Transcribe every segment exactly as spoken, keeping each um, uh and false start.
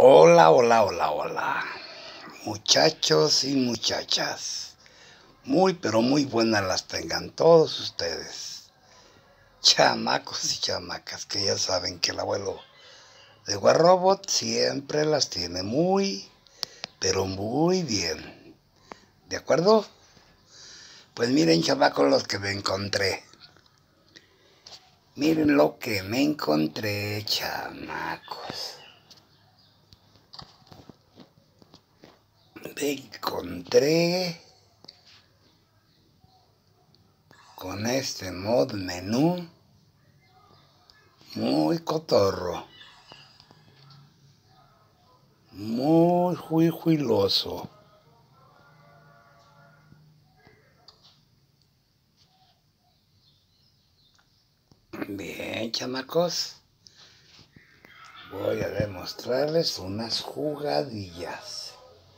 Hola, hola, hola, hola, muchachos y muchachas, muy pero muy buenas las tengan todos ustedes, chamacos y chamacas, que ya saben que el abuelo de Guarrobot siempre las tiene muy, pero muy bien, ¿de acuerdo? Pues miren, chamacos, los que me encontré, miren lo que me encontré, chamacos. Me encontré con este mod menú muy cotorro, muy juijuiloso. Bien, chamacos, voy a demostrarles unas jugadillas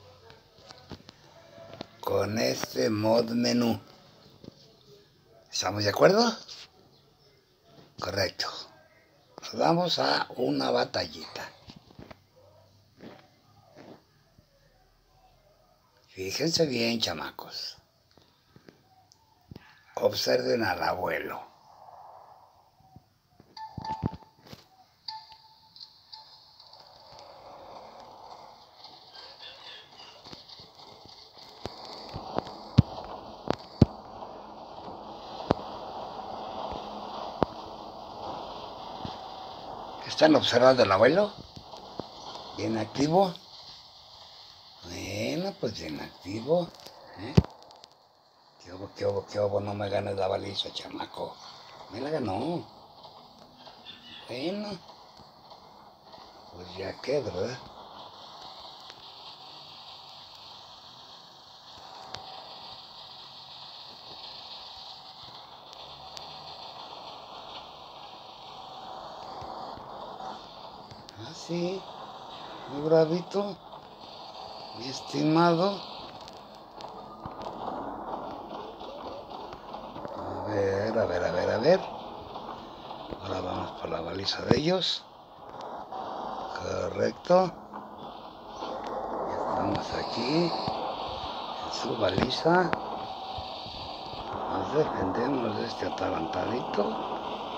con este mod menú. ¿Estamos de acuerdo? Correcto. Nos vamos a una batallita. Fíjense bien, chamacos. Observen al abuelo. ¿Están observando al abuelo? Bien activo. Bueno, pues bien activo. ¿Eh? ¿Qué hubo, qué hubo, qué hubo? No me ganes la baliza, chamaco. Me la ganó. Bueno, pues ya qué, ¿verdad? Ah, sí, muy bravito, mi estimado. A ver, a ver, a ver, a ver. Ahora vamos por la baliza de ellos. Correcto. Estamos aquí, en su baliza. Nos defendemos de este atalantadito.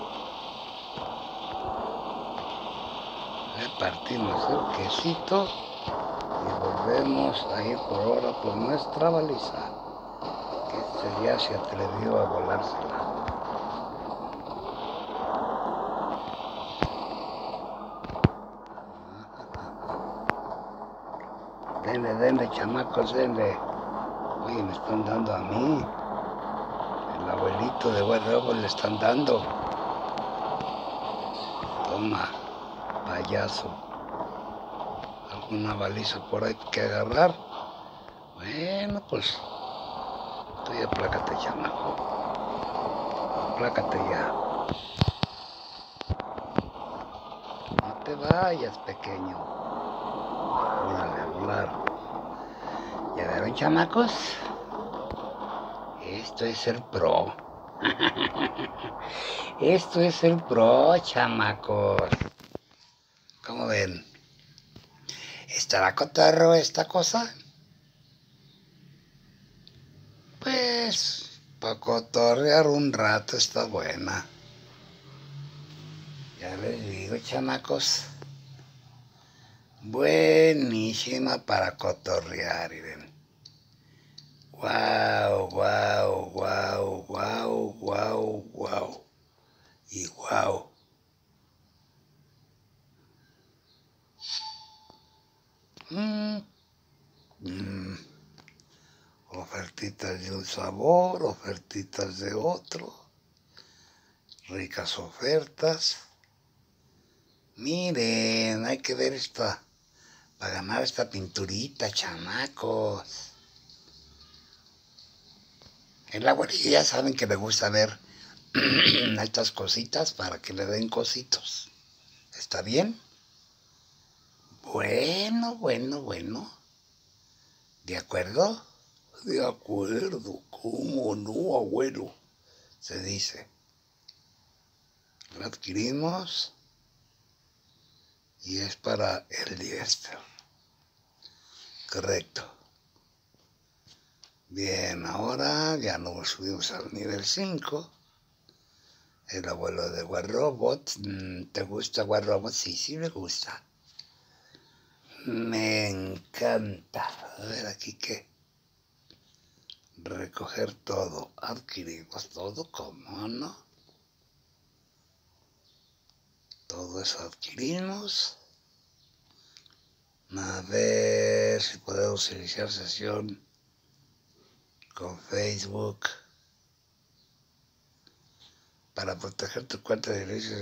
Le partimos el quesito y volvemos a ir por ahora por nuestra baliza, que este ya se atrevió a volársela. Denle, denle, chamacos, denle. Oye, me están dando a mí. El abuelito de Guarrobot le están dando. Toma, payaso. ¿Alguna baliza por ahí que agarrar? Bueno, pues, tú ya aplácate, chamaco. Aplácate ya. No te vayas, pequeño. Órale, a volar. ¿Ya vieron, chamacos? Esto es ser pro. Esto es ser pro, chamacos. ¿Cómo ven? ¿Estará cotorro esta cosa? Pues, para cotorrear un rato está buena. Ya les digo, chamacos. Buenísima para cotorrear, miren. Wow, wow, wow, wow, wow, wow. Y wow. Mm. Mm. Ofertitas de un sabor, ofertitas de otro. Ricas ofertas. Miren, hay que ver esta, para ganar esta pinturita, chamacos. En la abuelita ya saben que me gusta ver estas cositas para que le den cositos. ¿Está bien? Bueno, bueno, bueno. ¿De acuerdo? De acuerdo, ¿cómo no, abuelo? Se dice. Lo adquirimos. y es para el diéster. Correcto. Bien, ahora ya nos subimos al nivel cinco. El abuelo de War Robot. ¿Te gusta War Robot? Sí, sí me gusta. Me encanta. A ver aquí qué. Recoger todo. Adquirimos todo, ¿cómo no? Todo eso adquirimos. A ver si podemos iniciar sesión con Facebook. Para proteger tu cuenta de derechos.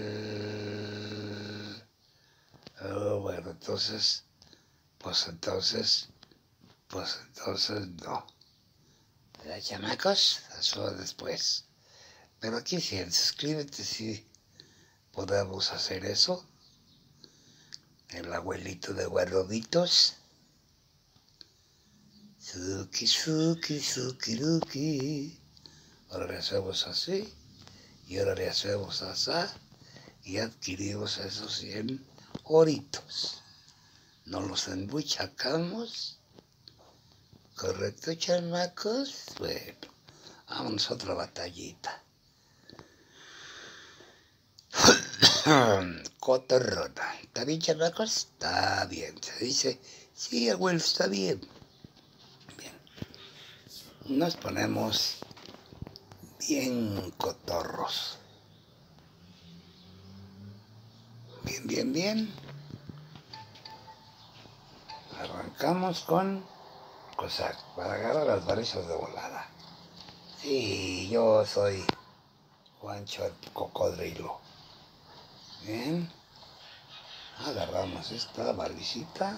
Oh, bueno, entonces, pues entonces, pues entonces no. ¿Verdad, chamacos? Eso después. Pero aquí sí, suscríbete si podemos hacer eso. El abuelito de guarrobitos. Suki, suki, suki, ruki. Ahora le hacemos así. Y ahora le hacemos así. Y adquirimos esos cien oritos. Nos los embuchacamos. ¿Correcto, chamacos? Bueno, vámonos a otra batallita. Cotorrona. ¿Está bien, chamacos? Está bien. Se dice, sí, abuelo, está bien. Bien. Nos ponemos bien cotorros. Bien, bien, bien. Arrancamos con cosas para agarrar las balizas de volada. Sí, yo soy Juancho el cocodrilo. Bien. Agarramos esta balisita.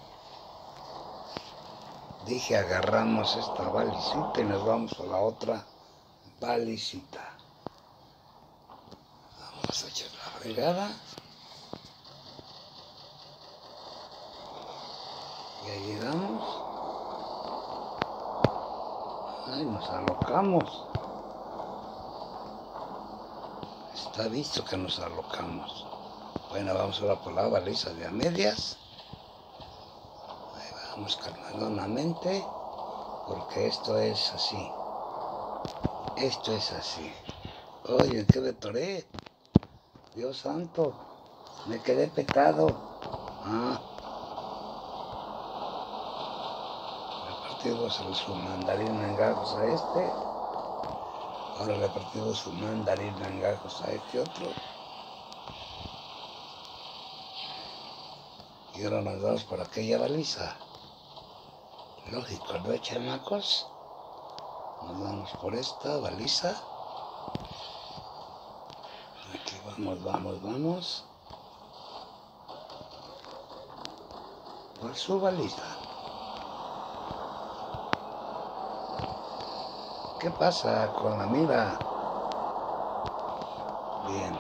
Dije agarramos esta balisita y nos vamos a la otra balisita. Vamos a echar la fregada. Ya llegamos. Ay, nos alocamos. Está visto que nos alocamos. Bueno, vamos ahora por la baliza de a medias. Ahí vamos calmadamente. Porque esto es así. Esto es así. Oye, ¿en qué me toré? Dios santo. Me quedé petado. Ah. Repartimos su mandarín en gajos a este. Ahora le partimos su mandarín en gajos a este otro. Y ahora nos vamos por aquella baliza. Lógico, ¿no, chamacos? Nos vamos por esta baliza. Aquí vamos, vamos, vamos. Por su baliza. ¿Qué pasa con la mira? Bien.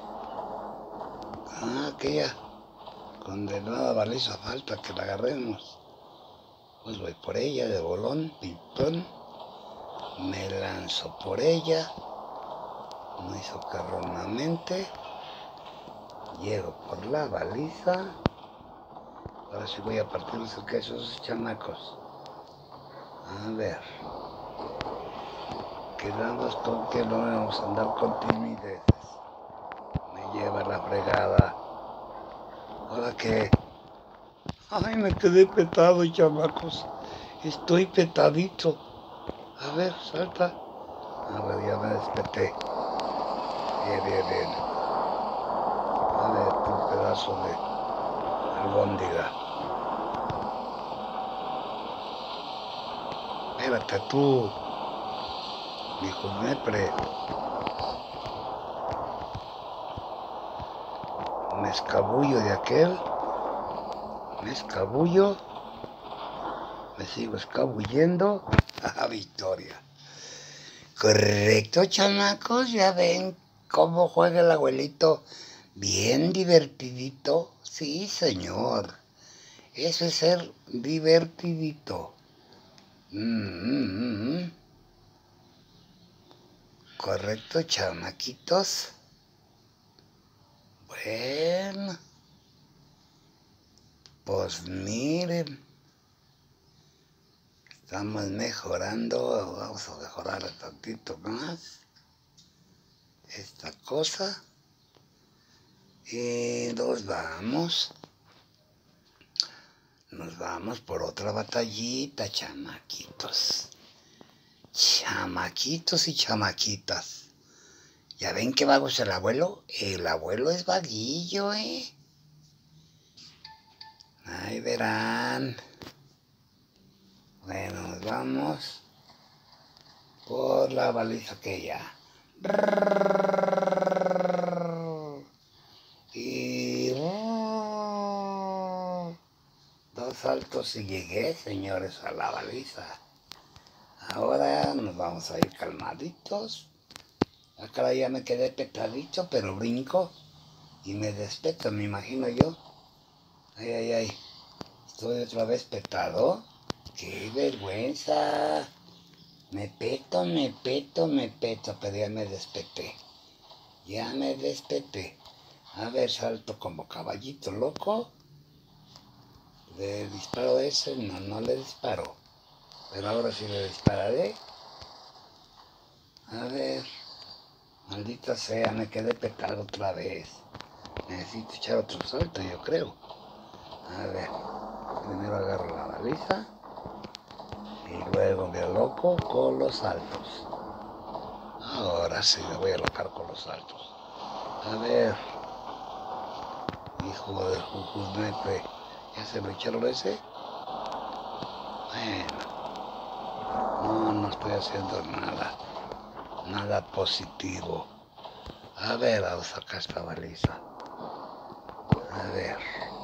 Ah, aquella condenada baliza falta que la agarremos. Pues voy por ella de bolón, pintón. Me lanzo por ella. Muy socarronamente. Llego por la baliza. Ahora sí voy a partirles el queso a esos chamacos. A ver. Quedamos con que no vamos a andar con timideces. Me lleva la fregada. Ahora que... Ay, me quedé petado, chamacos. Estoy petadito. A ver, salta. A ver, ya me despeté. Bien, bien, bien. Dale tu pedazo de albóndiga. Espérate tú, hijo nepre. Me escabullo de aquel. Me escabullo. Me sigo escabullendo. ¡Ah, victoria! Correcto, chamacos. Ya ven cómo juega el abuelito. Bien divertidito. Sí, señor. Eso es ser divertidito. Mm-hmm. Correcto, chamaquitos. Bueno. Pues miren, estamos mejorando, vamos a mejorar un tantito más esta cosa y nos vamos, nos vamos por otra batallita, chamaquitos, chamaquitos y chamaquitas. ¿Ya ven qué vago es el abuelo? El abuelo es vaguillo, ¿eh? Ahí verán. Bueno, nos vamos por la baliza aquella. Y dos saltos y llegué, señores, a la baliza. Ahora nos vamos a ir calmaditos. Acá ya me quedé petadito, pero brinco y me despeto, me imagino yo. Ay, ay, ay. Estoy otra vez petado. ¡Qué vergüenza! Me peto, me peto, me peto, pero ya me despeté. Ya me despeté. A ver, salto como caballito loco. Le disparo ese, no, no le disparo. Pero ahora sí le dispararé. A ver. Maldita sea, me quedé petado otra vez. Necesito echar otro salto, yo creo. A ver. Primero agarro la baliza. Y luego me loco con los saltos. Ahora sí me voy a locar con los saltos. A ver. Hijo de jujusnepe. ¿Ya se lo echaron ese? Bueno. No, no estoy haciendo nada. Nada positivo. A ver, vamos a sacar esta baliza. A ver.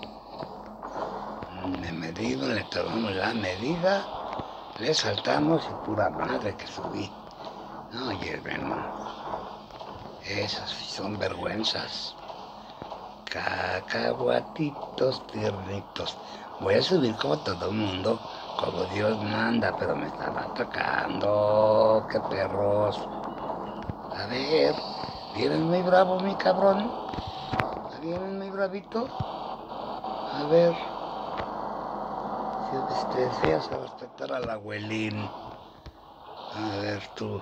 Me medimos, le tomamos la medida. Le saltamos y pura madre que subí. No, hierve, no. Esas sí son vergüenzas. Cacahuatitos tiernitos. Voy a subir como todo el mundo, como Dios manda, pero me están atacando. ¡Qué perros! A ver, ¿vienen muy bravo, mi cabrón? ¿Vienen muy bravito? A ver, si te deseas a respetar al abuelín. A ver, tú.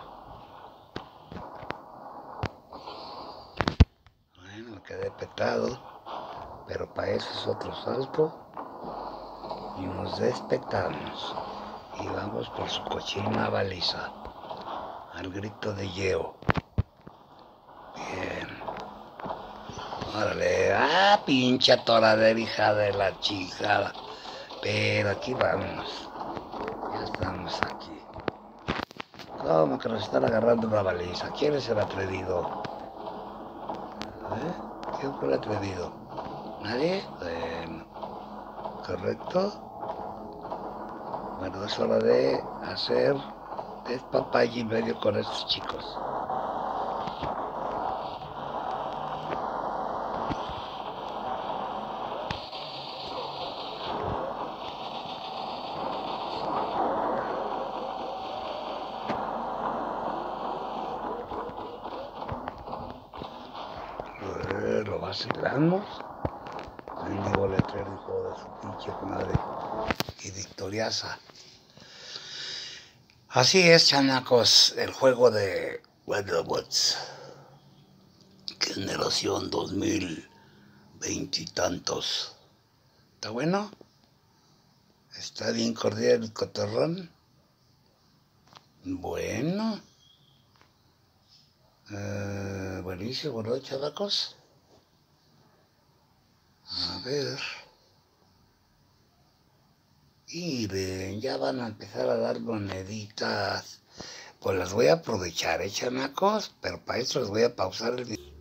Bueno, me quedé petado, pero para eso es otro salto. Y nos despetamos. Y vamos por su cochina baliza. Al grito de Yeo. Bien. Órale. Ah, pinche atoradera, hija de la chingada. Pero aquí vamos. Ya estamos aquí. ¿Cómo que nos están agarrando una baliza? ¿Quién es el atrevido? ¿Eh? ¿Quién fue el atrevido? ¿Nadie? Bueno. ¿Correcto? Bueno, es hora de hacer despapalle y medio con estos chicos. Eh, lo vacilamos. Mendigo letrero, hijo de su pinche madre. Y victoriasa. Así es, chamacos, el juego de Weatherwoods. Generación dos mil veintitantos. ¿Está bueno? ¿Está bien cordial el cotorrón? Bueno. Uh, buenísimo, ¿no, chavacos? A ver. Miren, ya van a empezar a dar moneditas. Pues las voy a aprovechar, ¿eh, chamacos? Pero para eso les voy a pausar el video.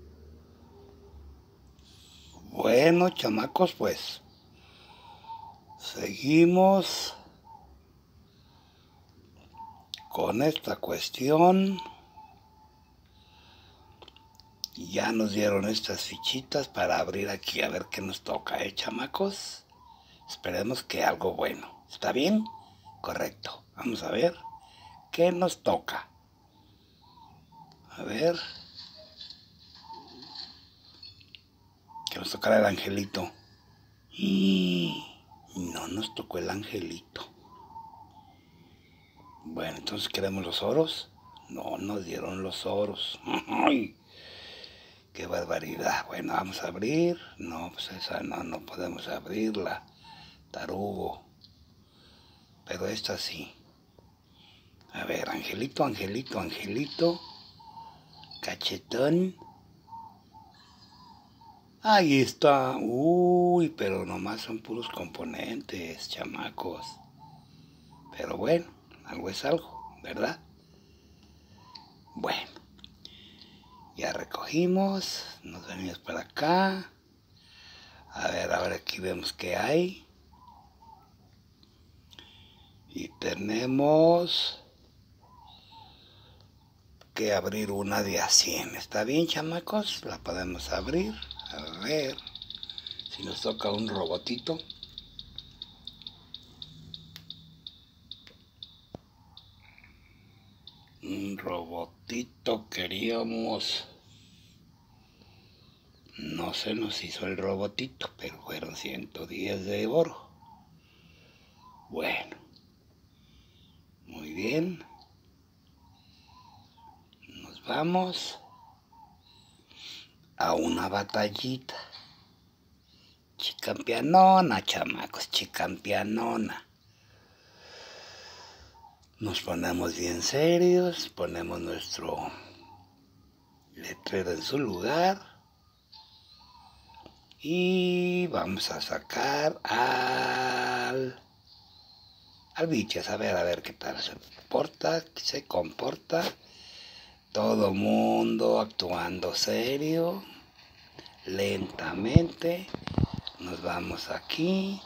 Bueno, chamacos, pues seguimos con esta cuestión. Y ya nos dieron estas fichitas para abrir aquí a ver qué nos toca, ¿eh, chamacos? Esperemos que algo bueno. ¿Está bien? Correcto. Vamos a ver qué nos toca. A ver. Que nos tocará el angelito. No nos tocó el angelito. Bueno, entonces queremos los oros. No nos dieron los oros. ¡Ay! ¡Qué barbaridad! Bueno, vamos a abrir. No, pues esa no, no podemos abrirla. Tarugo. Pero esta sí. A ver, angelito, angelito, angelito. Cachetón. Ahí está. Uy, pero nomás son puros componentes, chamacos. Pero bueno, algo es algo, ¿verdad? Bueno, ya recogimos, nos venimos para acá. A ver, ahora aquí vemos qué hay. Y tenemos que abrir una de a cien. ¿Está bien, chamacos? La podemos abrir. A ver si nos toca un robotito. Un robotito queríamos. No se nos hizo el robotito, pero fueron ciento diez de oro. Bueno, muy bien. Nos vamos a una batallita. Chicampianona, chamacos, chicampianona. Nos ponemos bien serios, ponemos nuestro letrero en su lugar y vamos a sacar al, al biches, a ver, a ver qué tal se porta, se comporta. Todo mundo actuando serio, lentamente. Nos vamos aquí.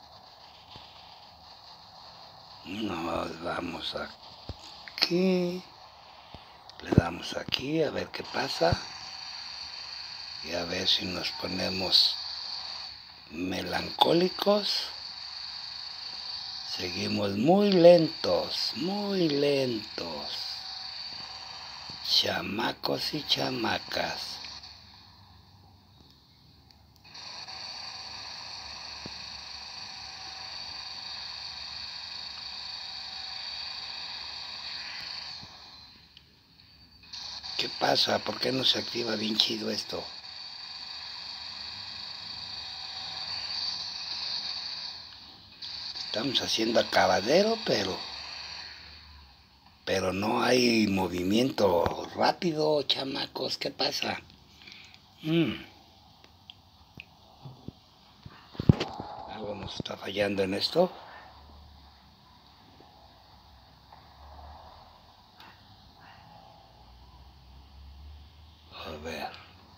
Nos vamos aquí. Le damos aquí a ver qué pasa. Y a ver si nos ponemos melancólicos. Seguimos muy lentos, muy lentos. Chamacos y chamacas. ¿Qué pasa? ¿Por qué no se activa bien chido esto? Estamos haciendo acabadero, pero... Pero no hay movimiento rápido, chamacos. ¿Qué pasa? Mm. Algo nos está fallando en esto. A ver.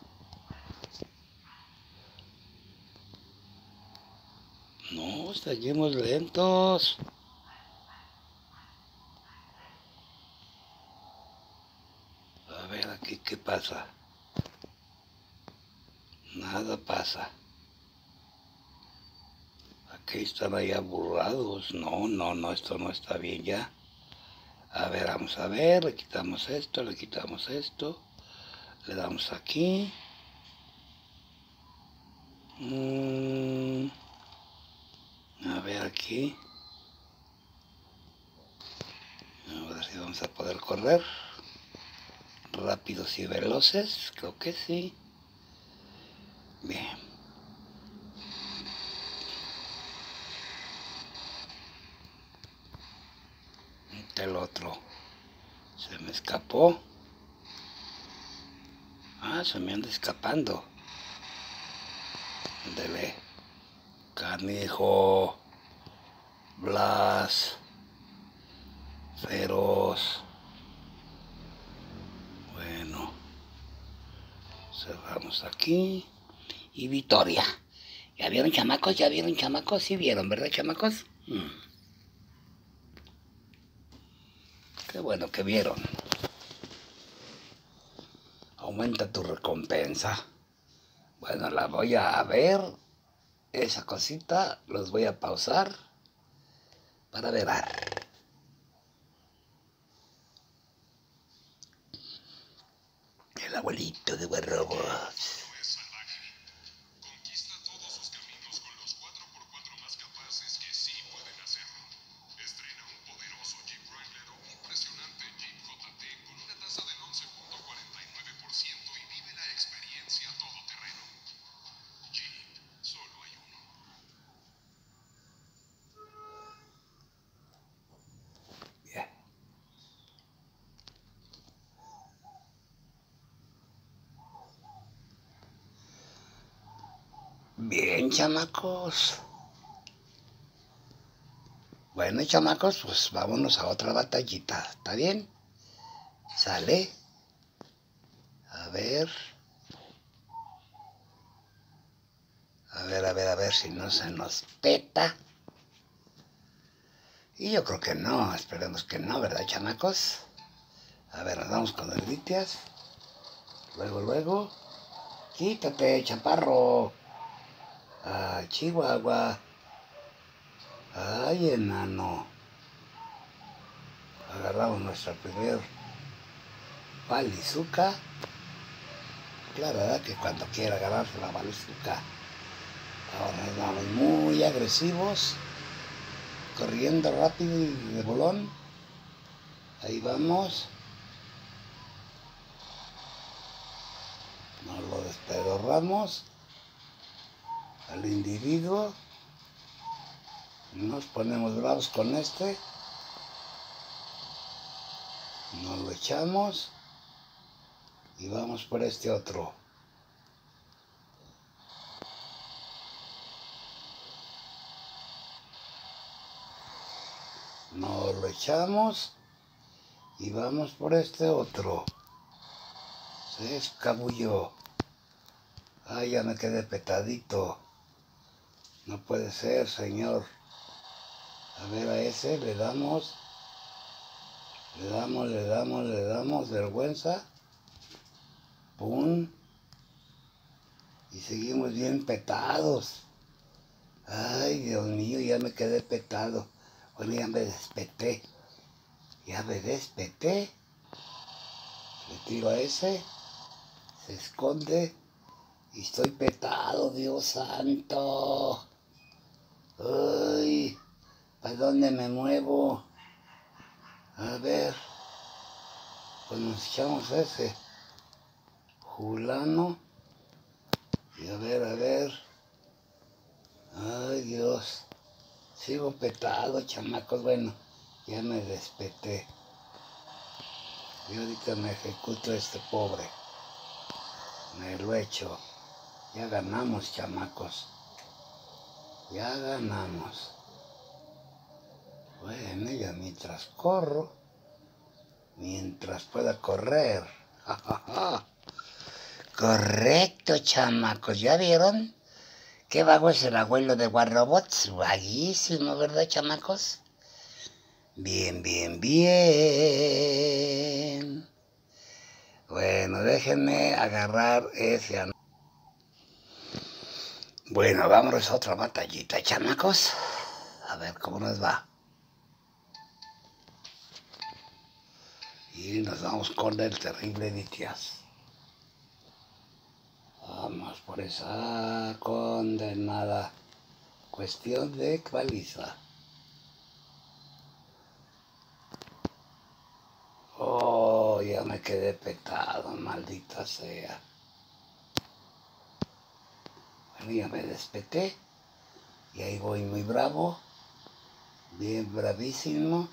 No, seguimos lentos. A ver aquí qué pasa. Nada pasa. Aquí están allá burlados. No, no, no, esto no está bien ya. A ver, vamos a ver. Le quitamos esto, le quitamos esto. Le damos aquí. Mm. A ver aquí. A ver si vamos a poder correr. Rápidos y veloces. Creo que sí. Bien. El otro. Se me escapó. Ah, se me anda escapando. Dele. Canijo. Blas. Feroz. Bueno. Cerramos aquí. Y Victoria. ¿Ya vieron, chamacos? ¿Ya vieron, chamacos? Sí vieron, ¿verdad, chamacos? Mm. Qué bueno que vieron. Aumenta tu recompensa. Bueno, la voy a ver. Esa cosita los voy a pausar para ver. El abuelito de Guarrobos. Bien, chamacos. Bueno, chamacos, pues vámonos a otra batallita. ¿Está bien? ¿Sale? A ver. A ver, a ver, a ver si no se nos peta. Y yo creo que no, esperemos que no, ¿verdad, chamacos? A ver, nos vamos con el Vitias. Luego, luego. Quítate, chaparro. Ah, Chihuahua. Ay, enano. Agarramos nuestra primer balizuca. Claro, ¿verdad? Que cuando quiera agarrarse la balizuca. Ahora nos vamos muy agresivos. Corriendo rápido y de bolón. Ahí vamos. Nos lo despedorramos al individuo. Nos ponemos bravos con este. Nos lo echamos. Y vamos por este otro. Nos lo echamos. Y vamos por este otro. Se escabulló. Ay, ya me quedé petadito. No puede ser, señor. A ver, a ese le damos. Le damos, le damos, le damos. Vergüenza. Pum. Y seguimos bien petados. Ay, Dios mío, ya me quedé petado. Bueno, ya me despeté. Ya me despeté. Le tiro a ese. Se esconde. Y estoy petado, Dios santo. Ay, ¿para dónde me muevo? A ver. Pues nos echamos ese. Fulano. Y a ver, a ver. Ay, Dios. Sigo petado, chamacos. Bueno, ya me despeté. Y ahorita me ejecuto a este pobre. Me lo echo. Ya ganamos, chamacos. Ya ganamos. Bueno, ya mientras corro, mientras pueda correr. Correcto, chamacos. ¿Ya vieron? Qué vago es el abuelo de Warrobots. Vaguísimo, ¿verdad, chamacos? Bien, bien, bien. Bueno, déjenme agarrar ese. Bueno, vámonos a otra batallita, chamacos. A ver cómo nos va. Y nos vamos con el terrible Vitias. Vamos por esa condenada cuestión de baliza. Oh, ya me quedé petado, maldita sea. Bueno, ya me despeté. Y ahí voy muy bravo. Bien bravísimo.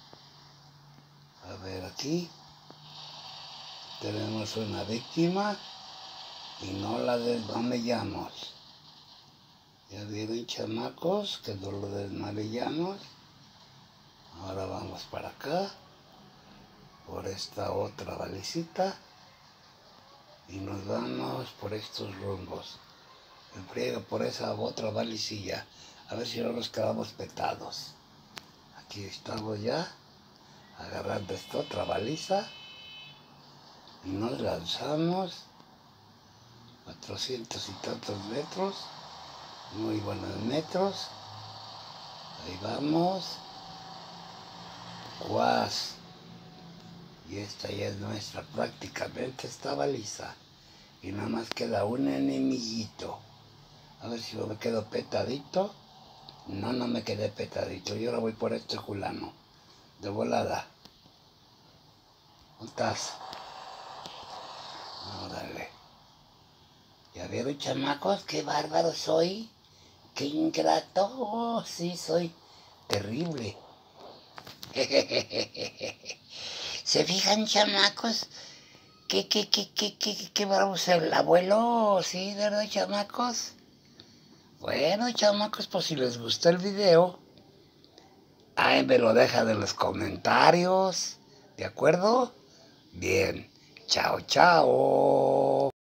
A ver aquí. Tenemos una víctima. Y no la desmamellamos. Ya vieron, chamacos, que no lo desmamellamos. Ahora vamos para acá. Por esta otra balicita. Y nos vamos por estos rumbos. Me friega por esa otra balicilla. A ver si no nos quedamos petados. Aquí estamos ya. Agarrando esta otra baliza. Y nos lanzamos. cuatrocientos y tantos metros. Muy buenos metros. Ahí vamos. Cuas. Y esta ya es nuestra, prácticamente esta baliza. Y nada más queda un enemiguito. A ver si yo me quedo petadito. No, no me quedé petadito. Yo ahora voy por este fulano. De volada. ¿Dónde estás? Órale. ¿Ya vieron, chamacos? ¡Qué bárbaro soy! ¡Qué ingrato! Oh, sí, soy terrible. ¿Se fijan, chamacos? ¿Qué, qué, qué, qué, qué, qué bravo es el abuelo? ¿Sí, verdad, chamacos? Bueno, chamacos, pues si les gustó el video, ahí me lo dejan en los comentarios. ¿De acuerdo? Bien. Chao, chao.